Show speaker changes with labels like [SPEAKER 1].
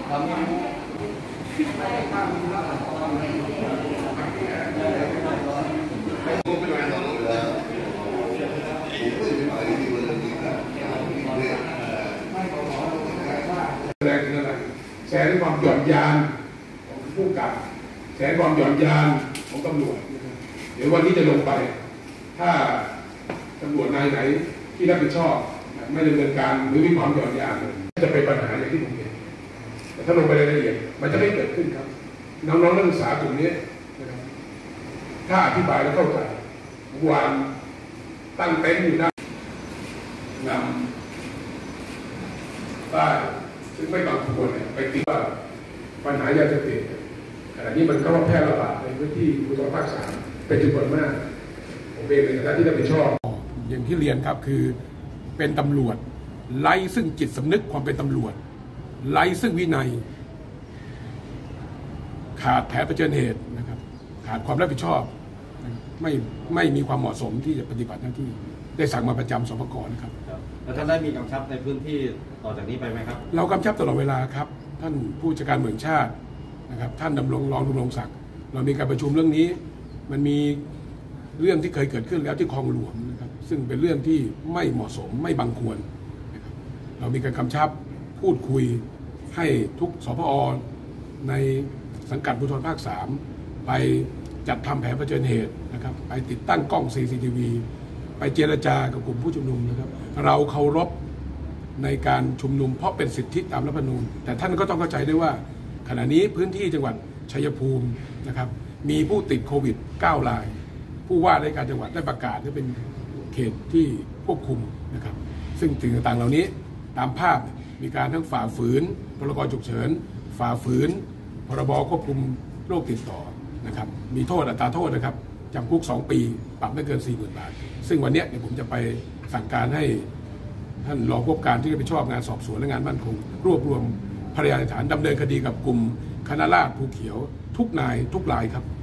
[SPEAKER 1] แสดงถึงอะไรแสดงความหย่อนยานของผู้กำกับแสดงความหย่อนยานของตำรวจเดี๋ยววันนี้จะลงไปถ้าตำรวจนายไหนที่รับผิดชอบไม่ดำเนินการหรือมีความหย่อนยานจะเป็นปัญหาอย่างที่ผมเห็นแต่ถ้าลงไปรายละเอียดมันจะไม่เกิดขึ้นครับน้องๆนักศึกษากลุ่มนี้นะครับถ้าอธิบายแล้วเข้าใจวางตั้งเต็นท์อยู่หน้านำป้ายซึ่งไม่บางคนไปติดว่าปัญหายาเสพติดขณะนี้มันก็แพร่ระบาดในพื้นที่ภูธรภาค 3เป็นจำนวนมากผมเองในฐานะที่รับผิดชอบอย่างที่เรียนครับคือเป็นตำรวจไร้ซึ่งจิตสำนึกความเป็นตำรวจไร้ซึ่งวินัยขาดแผนเผชิญเหตุนะครับขาดความรับผิดชอบไม่มีความเหมาะสมที่จะปฏิบัติหน้าที่ได้สั่งมาประจำสปก.นะครับ
[SPEAKER 2] แล้วท่านได้มีกำชับในพื้นที่ต่อจากนี้ไปไหมครับ
[SPEAKER 1] เรากำชับตลอดเวลาครับท่านผู้จัดการเมืองชาตินะครับท่านรองดำรงศักดิ์เรามีการประชุมเรื่องนี้มันมีเรื่องที่เคยเกิดขึ้นแล้วที่คลองหลวงนะครับซึ่งเป็นเรื่องที่ไม่เหมาะสมไม่บังควรนะครับเรามีการกำชับพูดคุยให้ทุกสพอในสังกัดภูธรภาค 3ไปจัดทำแผนเผชิญเหตุนะครับไปติดตั้งกล้อง CCTV ไปเจรจากับกลุ่มผู้ชุมนุมนะครับเราเคารพในการชุมนุมเพราะเป็นสิทธิตามรัฐธรรมนูญแต่ท่านก็ต้องเข้าใจด้วยว่าขณะนี้พื้นที่จังหวัดชัยภูมินะครับมีผู้ติดโควิด9 รายผู้ว่าราชการจังหวัดได้ประกาศให้เป็นเขตที่ควบคุมนะครับซึ่งสิ่งต่างๆเหล่านี้ตามภาพมีการทั้งฝ่าฝืนพรกฉุกเฉินฝ่าฝืนพรบควบคุมโรคติดต่อนะครับมีโทษอัตราโทษนะครับจำคุก2 ปีปรับไม่เกิน 40,000 บาทซึ่งวันนี้เดี๋ยวผมจะไปสั่งการให้ท่านรองผู้ว่าการที่รับผิดชอบงานสอบสวนและงานมั่นคงรวบรวมพยานหลักฐานดำเนินคดีกับกลุ่มคณะราษฎรภูเขียวทุกนายทุกรายครับ